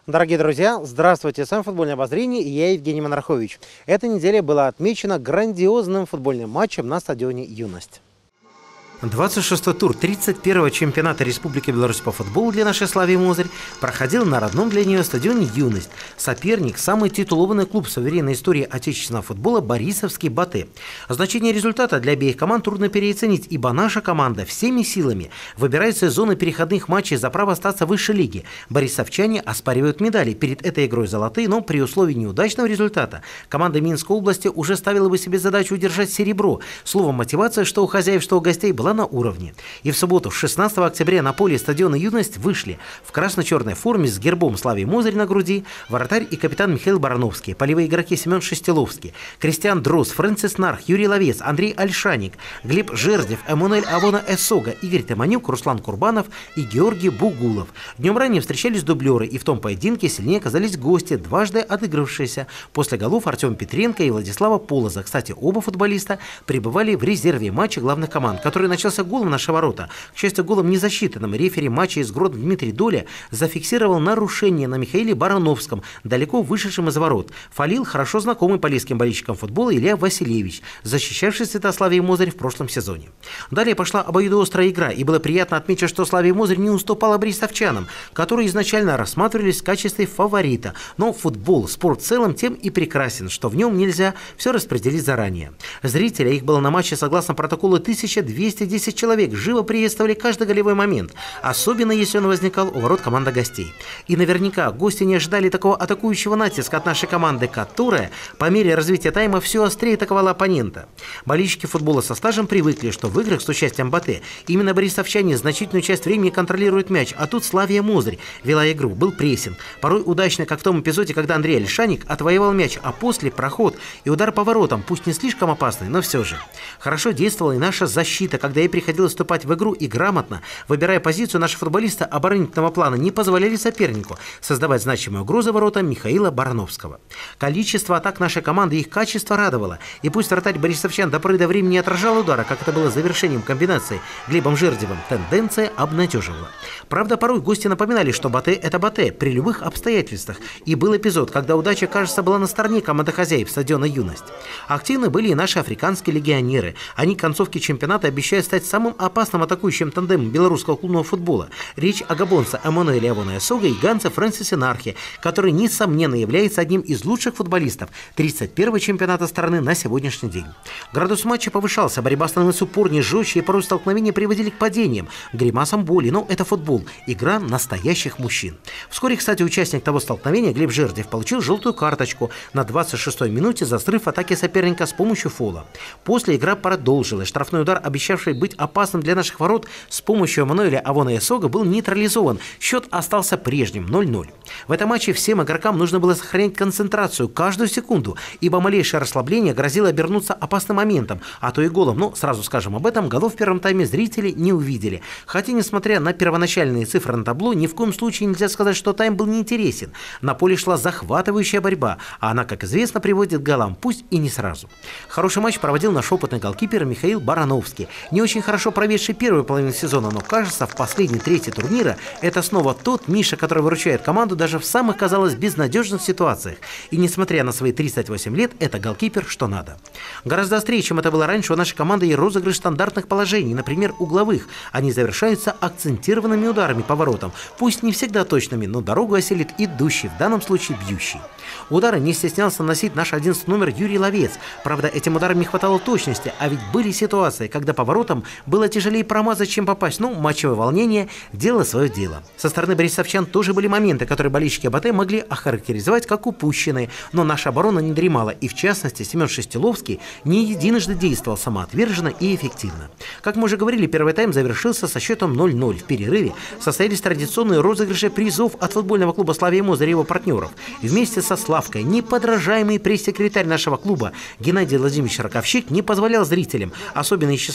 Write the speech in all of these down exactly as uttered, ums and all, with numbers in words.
Дорогие друзья, здравствуйте, с вами «Футбольное обозрение» и я, Евгений Монархович. Эта неделя была отмечена грандиозным футбольным матчем на стадионе «Юность». двадцать шестой тур тридцать первого чемпионата Республики Беларусь по футболу для нашей Славии Мозырь проходил на родном для нее стадионе «Юность». Соперник – самый титулованный клуб в суверенной истории отечественного футбола Борисовский «Батэ». Значение результата для обеих команд трудно переоценить, ибо наша команда всеми силами выбирается из зоны переходных матчей за право остаться в высшей лиге. Борисовчане оспаривают медали перед этой игрой золотые, но при условии неудачного результата команда Минской области уже ставила бы себе задачу удержать серебро. Словом, мотивация, что у хозяев, что у гостей, была на уровне. И в субботу, шестнадцатого октября, на поле стадиона «Юность» вышли в красно-черной форме с гербом Славии Мозырь на груди вратарь и капитан Михаил Барановский, полевые игроки Семен Шестиловский, Кристиан Дрос, Фрэнсис Нарх, Юрий Ловец, Андрей Альшаник, Глеб Жердев, Эммануэль Авона Эсога, Игорь Таманюк, Руслан Курбанов и Георгий Бугулов. Днем ранее встречались дублеры, и в том поединке сильнее оказались гости, дважды отыгравшиеся после голов Артема Петренко и Владислава Полоза. Кстати, оба футболиста пребывали в резерве матча главных команд, который начался голом в наши ворота. К счастью, голом незасчитанным рефери матча из Гродно Дмитрий Доля зафиксировал нарушение на Михаиле Барановском, далеко вышедшем из ворот. Фалил хорошо знакомый полесским болельщикам футбола Илья Васильевич, защищавший Святославие Мозырь в прошлом сезоне. Далее пошла обоюдоострая игра, и было приятно отметить, что Славия Мозырь не уступала борисовчанам, которые изначально рассматривались в качестве фаворита. Но футбол, спорт в целом тем и прекрасен, что в нем нельзя все распределить заранее. Зрители, их было на матче согласно протоколу тысяча двести десять человек, живо приветствовали каждый голевой момент, особенно если он возникал у ворот команды гостей. И наверняка гости не ожидали такого атакующего натиска от нашей команды, которая по мере развития тайма все острее атаковала оппонента. Болельщики футбола со стажем привыкли, что в играх с участием Батэ именно борисовчане значительную часть времени контролируют мяч, а тут Славия Мозырь вела игру, был прессинг. Порой удачно, как в том эпизоде, когда Андрей Альшаник отвоевал мяч, а после проход и удар по воротам, пусть не слишком опасный, но все же. Хорошо действовала и наша защита, когда ей приходилось вступать в игру, и грамотно, выбирая позицию, наши футболисты оборонительного плана не позволяли сопернику создавать значимую угрозу воротам Михаила Барановского. Количество атак нашей команды и их качество радовало, и пусть вратарь борисовчан до поры до времени не отражал удара, как это было завершением комбинации Глебом Жердевым, тенденция обнадеживала. Правда, порой гости напоминали, что Батэ – это Батэ при любых обстоятельствах, и был эпизод, когда удача, кажется, была на стороне команды хозяев стадиона «Юность». Активны были и наши африканские легионеры. Они к концовке чемпионата обещают стать самым опасным атакующим тандемом белорусского клубного футбола. Речь о габонце Эммануэле Авона Эсога и ганце Фрэнсисе Нархе, который, несомненно, является одним из лучших футболистов тридцать первого чемпионата страны на сегодняшний день. Градус матча повышался, борьба становилась упорнее, жестче, и порой столкновения приводили к падениям, гримасам боли, но это футбол, игра настоящих мужчин. Вскоре, кстати, участник того столкновения, Глеб Жердев, получил желтую карточку на двадцать шестой минуте за срыв атаки соперника с помощью фола. После игра продолжилась. Штрафной удар, обещавший быть опасным для наших ворот, с помощью Эммануэля Авона Эсога был нейтрализован. Счет остался прежним – ноль ноль. В этом матче всем игрокам нужно было сохранять концентрацию каждую секунду, ибо малейшее расслабление грозило обернуться опасным моментом, а то и голом. Но, сразу скажем об этом, голов в первом тайме зрители не увидели. Хотя, несмотря на первоначальные цифры на табло, ни в коем случае нельзя сказать, что тайм был неинтересен. На поле шла захватывающая борьба, а она, как известно, приводит к голам, пусть и не сразу. Хороший матч проводил наш опытный голкипер Михаил Барановский, не очень хорошо проведший первую половину сезона, но, кажется, в последней трети турнира это снова тот Миша, который выручает команду даже в самых, казалось, безнадежных ситуациях. И несмотря на свои тридцать восемь лет, это голкипер что надо. Гораздо острее, чем это было раньше, у нашей команды и розыгрыш стандартных положений, например, угловых. Они завершаются акцентированными ударами по воротам, пусть не всегда точными, но дорогу осилит идущий, в данном случае бьющий. Удары не стеснялся носить наш одиннадцатый номер Юрий Ловец. Правда, этим ударам не хватало точности, а ведь были ситуации, когда по воротам было тяжелее промазать, чем попасть. Ну, матчевое волнение делало свое дело. Со стороны борисовчан тоже были моменты, которые болельщики Батэ могли охарактеризовать как упущенные, но наша оборона не дремала, и в частности Семен Шестиловский не единожды действовал самоотверженно и эффективно. Как мы уже говорили, первый тайм завершился со счетом ноль ноль. В перерыве состоялись традиционные розыгрыши призов от футбольного клуба «Славия Мозырь» и его партнеров. И вместе со Славкой неподражаемый пресс-секретарь нашего клуба Геннадий Владимирович Раковщик не позволял зрителям, особенно из числа юных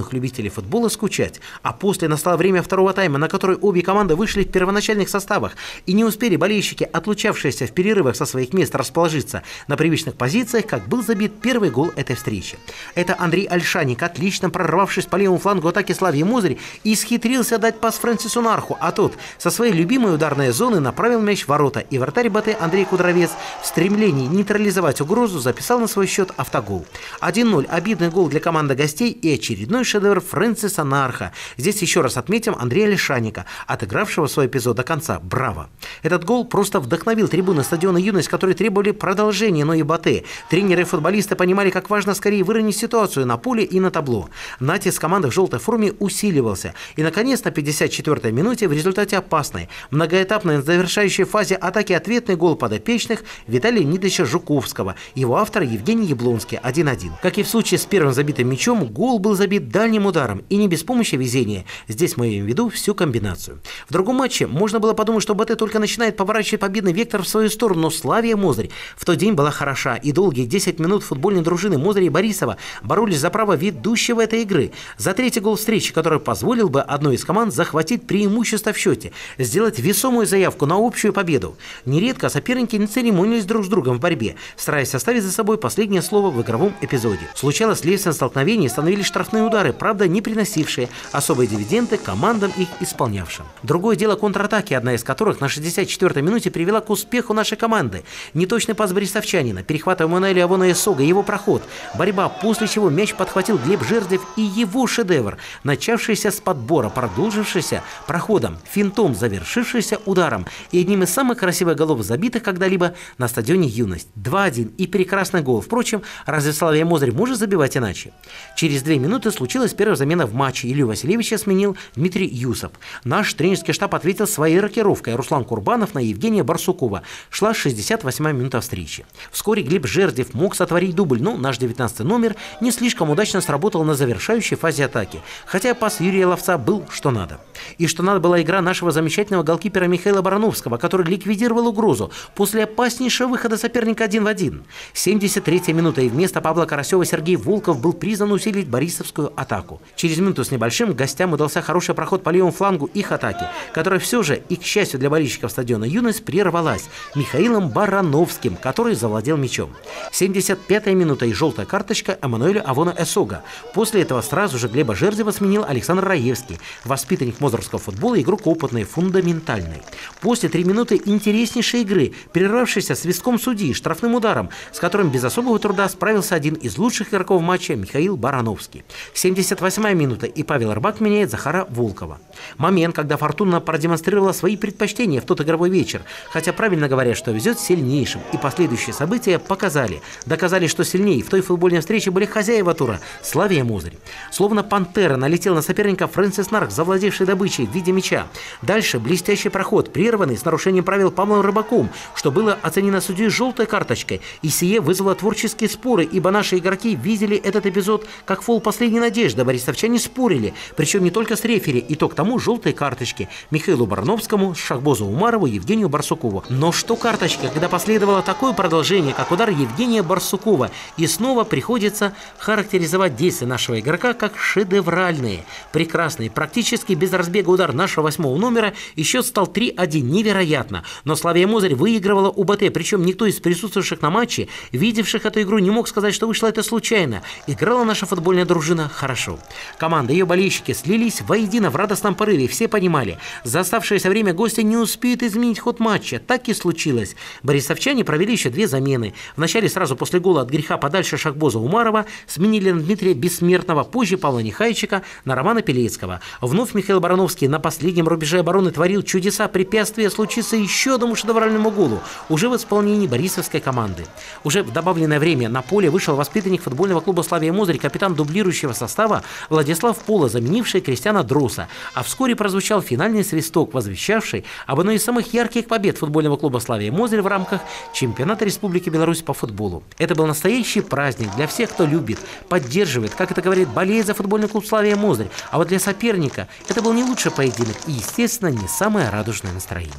новых любителей футбола скучать. А после настало время второго тайма, на который обе команды вышли в первоначальных составах. И не успели болельщики, отлучавшиеся в перерывах со своих мест, расположиться на привычных позициях, как был забит первый гол этой встречи. Это Андрей Ольшаник, отлично прорвавшись по левому флангу атаки Славии Мозырь, исхитрился дать пас Фрэнсису Нарху, а тот со своей любимой ударной зоны направил мяч в ворота, и вратарь БТ Андрей Кудровец в стремлении нейтрализовать угрозу записал на свой счет автогол. один ноль. Обидный гол для команды гостей и очередной шедевр Фрэнсиса Нарха. Здесь еще раз отметим Андрея Ольшаника, отыгравшего свой эпизод до конца. Браво! Этот гол просто вдохновил трибуны стадиона «Юность», которые требовали продолжения, но и БТ. Тренеры и футболисты понимали, как важно скорее выровнять ситуацию на поле и на табло. Натиск команды в желтой форме усиливался. И, наконец, на пятьдесят четвёртой минуте в результате опасной, многоэтапной завершающей фазе атаки ответный гол подопечных Виталия Нидовича Жуковского. Его автор Евгений Яблонский один один. Как и в случае с первым забитым мячом, гол был забит дальним ударом. И не без помощи везения. Здесь мы имеем в виду всю комбинацию. В другом матче можно было подумать, что БТ только начинает поворачивать победный вектор в свою сторону, но Славия Мозырь в тот день была хороша. И долгие десять минут футбольной дружины Мозыря и Борисова боролись за право ведущего этой игры. За третий гол встречи, который позволил бы одной из команд захватить преимущество в счете, сделать весомую заявку на общую победу. Нередко соперники не церемонились друг с другом в борьбе, стараясь оставить за собой последнее слово в игровом эпизоде. Случалось, следствием столкновений становились штрафные удары, правда не приносившие особые дивиденды командам, их исполнявшим. Другое дело контратаки, одна из которых на шестьдесят четвёртой минуте привела к успеху нашей команды. Неточный пас борисовчанина, перехват Эммануэля Авона Эсога, его проход, борьба, после чего мяч подхватил Глеб Жердев и его шедевр, начавшийся с подбора, продолжившийся проходом, финтом, завершившийся ударом и одним из самых красивых голов, забитых когда-либо на стадионе «Юность». два один и прекрасный гол. Впрочем, разве Славия Мозырь может забивать иначе? Через две минуты случилась первая замена в матче. Илью Васильевича сменил Дмитрий Юсов. Наш тренерский штаб ответил своей рокировкой. Руслан Курбанов на Евгения Барсукова. Шла шестьдесят восьмая минута встречи. Вскоре Глеб Жердев мог сотворить дубль, но наш девятнадцатый номер не слишком удачно сработал на завершающей фазе атаки. Хотя пас Юрия Ловца был что надо. И что надо была игра нашего замечательного голкипера Михаила Барановского, который ликвидировал угрозу после опаснейшего выхода соперника один в один. семьдесят третья минута, и вместо Павла Карасева Сергей Волков был призван усилить борисовскую атаку. Через минуту с небольшим гостям удался хороший проход по левому флангу их атаки, которая все же, и к счастью для болельщиков стадиона «Юность», прервалась Михаилом Барановским, который завладел мячом. семьдесят пятая минута и желтая карточка Эммануэля Авона Эсога. После этого сразу же Глеба Жердева сменил Александр Раевский, воспитанник мозырского футбола, игрок опытный, фундаментальный. После три минуты интереснейшей игры, прервавшейся свистком судьи, штрафным ударом, с которым без особого труда справился один из лучших игроков матча Михаил Барановский. семьдесят восьмая минута, и Павел Рыбак меняет Захара Волкова. Момент, когда Фортуна продемонстрировала свои предпочтения в тот игровой вечер, хотя правильно говорят, что везет сильнейшим, и последующие события показали, доказали, что сильнее. В той футбольной встрече были хозяева тура – Славия Мозырь. Словно пантера налетел на соперника Фрэнсис Нарх, завладевший добычей в виде мяча. Дальше блестящий проход, прерванный с нарушением правил Павлом Рыбаком, что было оценено судьей желтой карточкой, и сие вызвало творческие споры, ибо наши игроки видели этот эпизод как фол последней надежды. Борисовчане спорили, причем не только с рефери, и то к тому желтой карточки Михаилу Барановскому, Шахбозу Умарову, Евгению Барсукову. Но что карточка, когда последовало такое продолжение, как удар Евгения Барсукова, и снова приходится характеризовать действия нашего игрока как шедевральные, прекрасные, практически без разбега удар нашего восьмого номера, и счет стал три один. Невероятно. Но Славия Мозырь выигрывала у БТ, причем никто из присутствующих на матче, видевших эту игру, не мог сказать, что вышло это случайно. Играла наша футбольная дружина хорошо. Команда и ее болельщики слились воедино в радостном порыве. Все понимали, за оставшееся время гости не успеют изменить ход матча. Так и случилось. Борисовчане провели еще две замены. Вначале сразу после гола от греха подальше Шахбоза Умарова сменили на Дмитрия Бессмертного, позже Павла Нехайчика на Романа Пелецкого. Вновь Михаил Барановский на последнем рубеже обороны творил чудеса. Препятствия случится еще одному шедевральному голу, уже в исполнении борисовской команды. Уже в добавленное время на поле вышел воспитанник футбольного клуба «Славия Мозырь», капитан дублирующего состава Владислав Пола, заменивший Кристиана Дроса. А вскоре прозвучал финальный свисток, возвещавший об одной из самых ярких побед футбольного клуба «Славия Мозырь» в рамках чемпионата Республики Беларусь по футболу. Это был настоящий праздник для всех, кто любит, поддерживает, как это говорит, болеет за футбольный клуб «Славия Мозырь». А вот для соперника это был не лучший поединок и, естественно, не самое радужное настроение.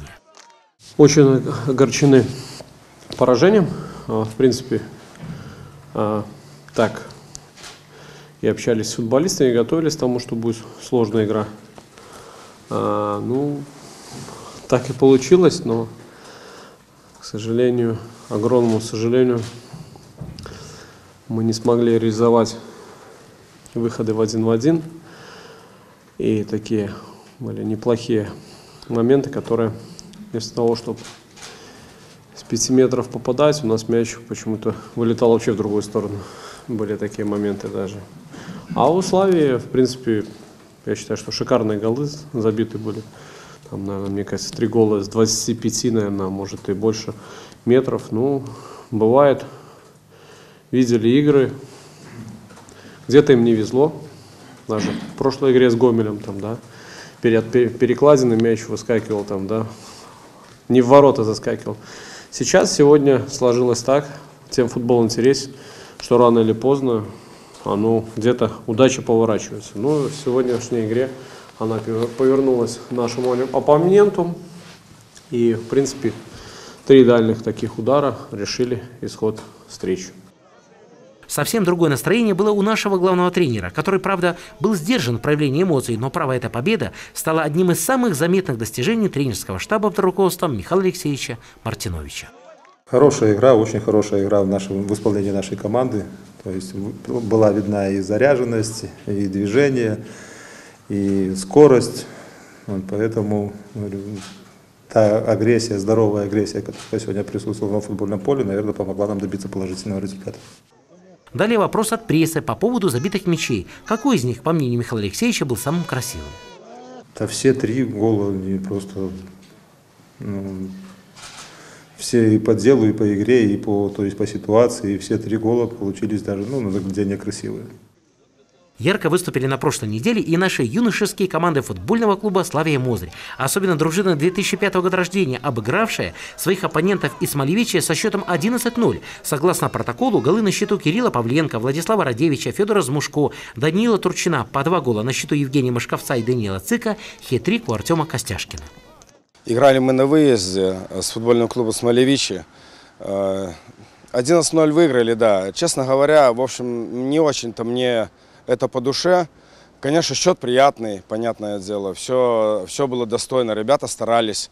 Очень огорчены поражением. В принципе, так, и общались с футболистами, и готовились к тому, что будет сложная игра. А, ну, так и получилось, но, к сожалению, огромному сожалению, мы не смогли реализовать выходы в один в один. И такие были неплохие моменты, которые вместо того, чтобы с пяти метров попадать, у нас мяч почему-то вылетал вообще в другую сторону. Были такие моменты даже. А у Славии, в принципе, я считаю, что шикарные голы забиты были. Там, наверное, мне кажется, три гола с двадцати пяти, наверное, может и больше метров. Ну, бывает. Видели игры. Где-то им не везло. Даже в прошлой игре с Гомелем, там, да, перед перекладиной мяч выскакивал, там, да, не в ворота заскакивал. Сейчас, сегодня сложилось так, тем футбол интересен, что рано или поздно, оно где-то удача поворачивается. Но в сегодняшней игре она повернулась нашему оппоненту, и, в принципе, три дальних таких удара решили исход встречи. Совсем другое настроение было у нашего главного тренера, который, правда, был сдержан в проявлении эмоций, но право эта победа стала одним из самых заметных достижений тренерского штаба под руководством Михаила Алексеевича Мартиновича. Хорошая игра, очень хорошая игра в, нашем, в исполнении нашей команды. То есть была видна и заряженность, и движение, и скорость. Вот, поэтому говорю, та агрессия, здоровая агрессия, которая сегодня присутствовала на футбольном поле, наверное, помогла нам добиться положительного результата. Далее вопрос от прессы по поводу забитых мячей. Какой из них, по мнению Михаила Алексеевича, был самым красивым? Да все три гола не просто, ну, все и по делу, и по игре, и по, то есть по ситуации, и все три гола получились даже, ну, на заглядение красивые. Ярко выступили на прошлой неделе и наши юношеские команды футбольного клуба «Славия Мозырь». Особенно дружина две тысячи пятого года рождения, обыгравшая своих оппонентов из Малевича со счетом одиннадцать ноль. Согласно протоколу, голы на счету Кирилла Павленко, Владислава Радевича, Федора Змушко, Даниила Турчина, по два гола на счету Евгения Мышковца и Даниила Цика, хет-трик у Артема Костяшкина. Играли мы на выезде с футбольным клубом «Смолевичи». одиннадцать ноль выиграли, да. Честно говоря, в общем, не очень-то мне это по душе. Конечно, счет приятный, понятное дело. Все, все было достойно, ребята старались.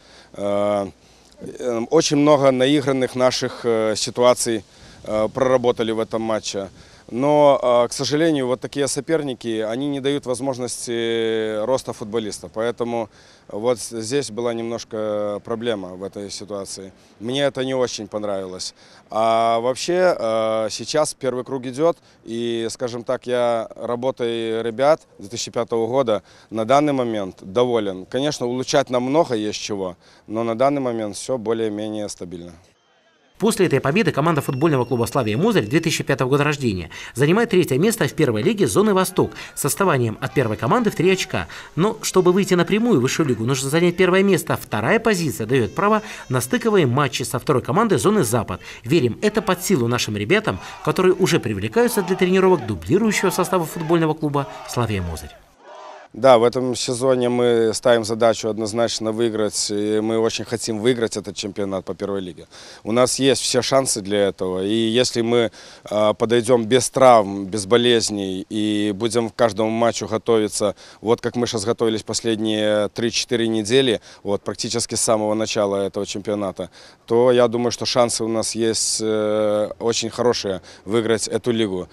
Очень много наигранных наших ситуаций проработали в этом матче. Но, к сожалению, вот такие соперники, они не дают возможности роста футболиста. Поэтому вот здесь была немножко проблема в этой ситуации. Мне это не очень понравилось. А вообще сейчас первый круг идет, и, скажем так, я работой ребят две тысячи пятого года на данный момент доволен. Конечно, улучшать нам много есть чего, но на данный момент все более-менее стабильно. После этой победы команда футбольного клуба «Славия Мозырь» две тысячи пятого года рождения занимает третье место в первой лиге зоны «Восток» с отставанием от первой команды в три очка. Но чтобы выйти напрямую в высшую лигу, нужно занять первое место. Вторая позиция дает право на стыковые матчи со второй командой зоны «Запад». Верим, это под силу нашим ребятам, которые уже привлекаются для тренировок дублирующего состава футбольного клуба «Славия Мозырь». Да, в этом сезоне мы ставим задачу однозначно выиграть, и мы очень хотим выиграть этот чемпионат по первой лиге. У нас есть все шансы для этого, и если мы э, подойдем без травм, без болезней и будем к каждому матчу готовиться, вот как мы сейчас готовились последние три-четыре недели, вот практически с самого начала этого чемпионата, то я думаю, что шансы у нас есть э, очень хорошие выиграть эту лигу.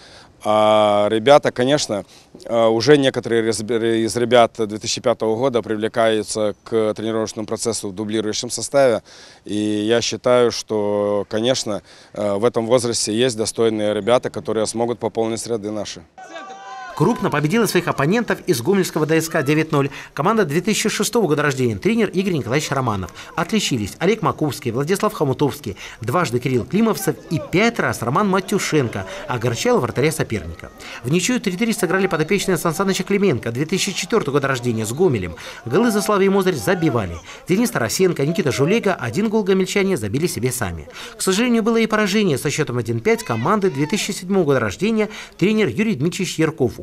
А ребята, конечно, уже некоторые из ребят две тысячи пятого года привлекаются к тренировочному процессу в дублирующем составе. И я считаю, что, конечно, в этом возрасте есть достойные ребята, которые смогут пополнить ряды наши. Крупно победила своих оппонентов из гомельского ДСК девять ноль. Команда две тысячи шестого года рождения. Тренер Игорь Николаевич Романов. Отличились Олег Маковский, Владислав Хомутовский, дважды Кирилл Климовцев и пять раз Роман Матюшенко. Огорчал вратаря соперника. В ничью три-три сыграли подопечные Сан Саныча Клименко две тысячи четвёртого года рождения с Гомелем. Голы за Славию Мозырь забивали. Денис Тарасенко, Никита Жулега, один гол гомельчане забили себе сами. К сожалению, было и поражение со счетом один пять команды две тысячи седьмого года рождения. Тренер Юрий Дмитриевич Ярков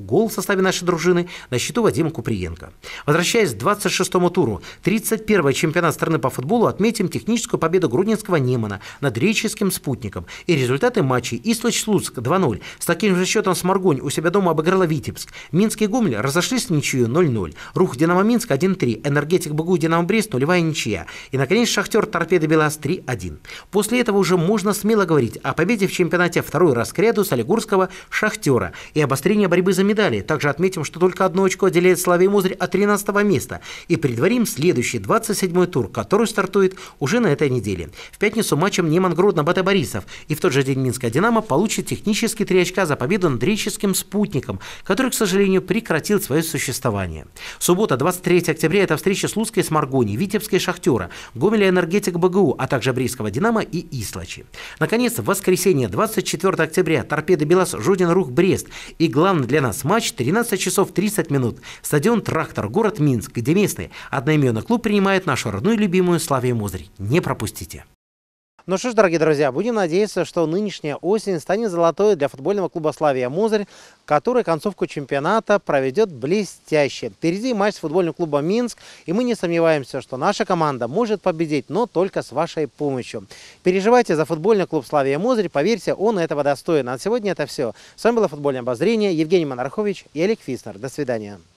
Гол в составе нашей дружины на счету Вадима Куприенко. Возвращаясь к двадцать шестому туру, тридцать первый чемпионат страны по футболу, отметим техническую победу гродненского Немана над греческим спутником и результаты матчей. Ислач-Слуцк два ноль. С таким же счетом Сморгонь у себя дома обыграла Витебск. Минск и Гомель разошлись в ничью ноль ноль. Рух Динамо Минск один три. Энергетик БГУ Динамо Брест нулевая ничья. И, наконец, Шахтер Торпедо Белас три один. После этого уже можно смело говорить о победе в чемпионате второй раз к ряду солигорского Шахтера и обострении борьбы за медали. Также отметим, что только одно очко отделяет Славию Мозырь от тринадцатого места. И предварим следующий двадцать седьмой тур, который стартует уже на этой неделе. В пятницу матчем Неман Гродно Бате Борисов. И в тот же день Минская Динамо получит технически три очка за победу над греческим спутником, который, к сожалению, прекратил свое существование. Суббота, двадцать третьего октября, это встреча Слуцкой с Маргони, Витебской Шахтера, Гомеля Энергетик БГУ, а также Брестского Динамо и Ислачи. Наконец, в воскресенье, двадцать четвёртого октября, Торпедо Белас, Жодин Рух Брест. И главный для нас матч тринадцать часов тридцать минут. Стадион Трактор, город Минск, где местный одноименный клуб принимает нашу родную и любимую Славию Мозырь. Не пропустите. Ну что ж, дорогие друзья, будем надеяться, что нынешняя осень станет золотой для футбольного клуба «Славия Мозырь», который концовку чемпионата проведет блестяще. Впереди матч с футбольным клубом «Минск», и мы не сомневаемся, что наша команда может победить, но только с вашей помощью. Переживайте за футбольный клуб «Славия Мозырь», поверьте, он этого достоин. А на сегодня это все. С вами было футбольное обозрение. Евгений Монархович и Олег Фиснер. До свидания.